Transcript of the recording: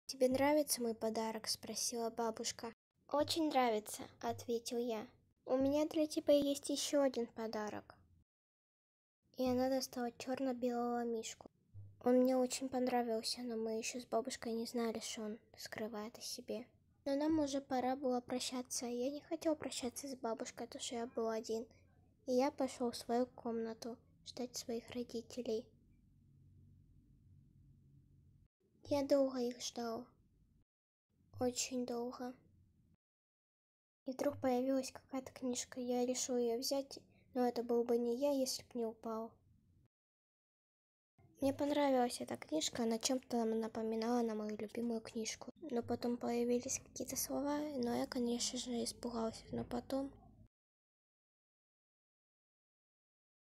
«Тебе нравится мой подарок?» – спросила бабушка. «Очень нравится», – ответил я. «У меня для тебя есть еще один подарок». И она достала черно-белого мишку. Он мне очень понравился, но мы еще с бабушкой не знали, что он скрывает о себе. Но нам уже пора было прощаться. Я не хотел прощаться с бабушкой, потому что я был один. И я пошел в свою комнату ждать своих родителей. Я долго их ждал. Очень долго. И вдруг появилась какая-то книжка. Я решил ее взять, но это был бы не я, если б не упал. Мне понравилась эта книжка, она чем-то напоминала на мою любимую книжку. Но потом появились какие-то слова, но я, конечно же, испугался. Но потом